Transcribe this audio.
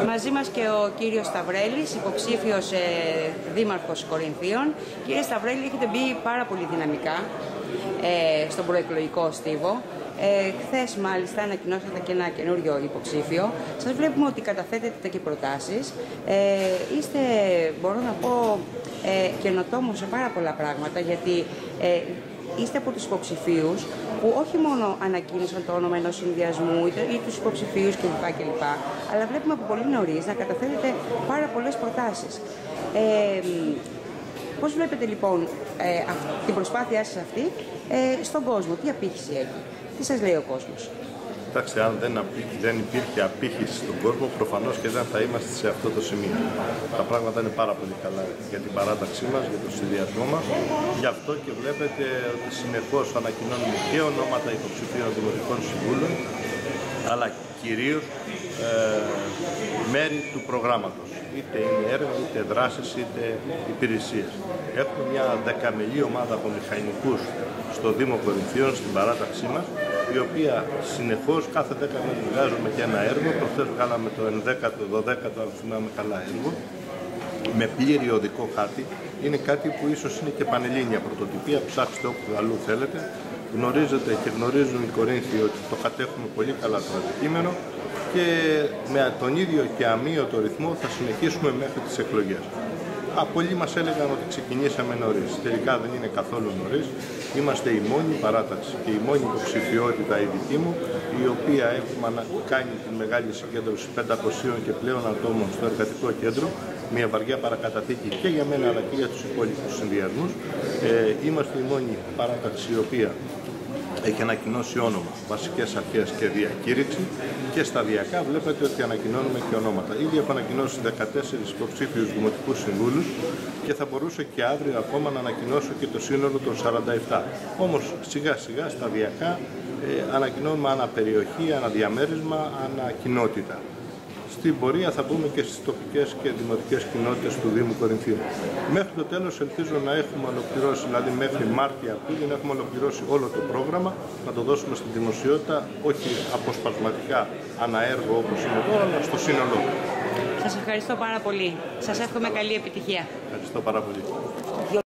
Μαζί μας και ο κύριος Σταυρέλης, υποψήφιος δήμαρχος Κορινθίων. Κύριε Σταυρέλη, έχετε μπει πάρα πολύ δυναμικά στον προεκλογικό στίβο. Χθες μάλιστα ανακοινώσατε και ένα καινούριο υποψήφιο. Σας βλέπουμε ότι καταθέτετε και προτάσεις. Είστε, μπορώ να πω, καινοτόμος σε πάρα πολλά πράγματα, γιατί είστε από τους υποψηφίους που όχι μόνο ανακοίνωσαν το όνομα ενός συνδυασμού ή τους υποψηφίους κλπ. Αλλά βλέπουμε από πολύ νωρίς να καταθέτετε πάρα πολλές προτάσεις. Πώς βλέπετε λοιπόν την προσπάθειά σας αυτή στον κόσμο, τι απήχηση έχει, τι σας λέει ο κόσμος? Κοιτάξτε, αν δεν υπήρχε απήχηση στον κόσμο, προφανώς και δεν θα είμαστε σε αυτό το σημείο. Τα πράγματα είναι πάρα πολύ καλά για την παράταξή μας, για τον συνδυασμό μας. Γι' αυτό και βλέπετε ότι συνεχώς ανακοινώνουμε και ονόματα υποψηφίων δημοτικών συμβούλων, αλλά κυρίως μέρη του προγράμματος. Είτε είναι έργα, είτε δράσεις, είτε υπηρεσίες. Έχουμε μια δεκαμελή ομάδα από μηχανικούς στο Δήμο Κορινθίων, στην παράταξή μας, η οποία συνεχώς κάθε 10 μέρες βγάζουμε και ένα έργο. Προχθές βγάλαμε το 11ο, 12ο, αν θυμάμαι καλά, έργο, με πλήρη οδικό χάρτη. Είναι κάτι που ίσως είναι και πανελλήνια πρωτοτυπία, ψάξτε όπου αλλού θέλετε. Γνωρίζετε και γνωρίζουν οι Κορίνθιοι ότι το κατέχουμε πολύ καλά το αντικείμενο και με τον ίδιο και αμύωτο ρυθμό θα συνεχίσουμε μέχρι τις εκλογές. Πολλοί μας έλεγαν ότι ξεκινήσαμε νωρίς. Τελικά δεν είναι καθόλου νωρίς. Είμαστε η μόνη παράταξη και η μόνη υποψηφιότητα η δική μου, η οποία έχουμε κάνει την μεγάλη συγκέντρωση 500 και πλέον ατόμων στο εργατικό κέντρο. Μια βαριά παρακαταθήκη και για μένα αλλά και για τους υπόλοιπους συνδυασμούς. Είμαστε η μόνη παράταξη η οποία έχει ανακοινώσει όνομα, βασικές αρχές και διακήρυξη, και σταδιακά βλέπετε ότι ανακοινώνουμε και ονόματα. Ήδη έχω ανακοινώσει 14 υποψήφιους δημοτικούς συμβούλους και θα μπορούσε και αύριο ακόμα να ανακοινώσω και το σύνολο των 47. Όμως σιγά σιγά, σταδιακά, ανακοινώνουμε ανά περιοχή, ανά διαμέρισμα, ανά κοινότητα. Στην πορεία θα μπούμε και στις τοπικές και δημοτικές κοινότητες του Δήμου Κορινθίων. Μέχρι το τέλος ελπίζω να έχουμε ολοκληρώσει, δηλαδή μέχρι Μάρτιο-Απρίλιο, να έχουμε ολοκληρώσει όλο το πρόγραμμα, να το δώσουμε στην δημοσιότητα, όχι αποσπασματικά αναέργο όπως είναι τώρα, αλλά στο σύνολό του. Σας ευχαριστώ πάρα πολύ. Σας εύχομαι καλή επιτυχία. Ευχαριστώ πάρα πολύ.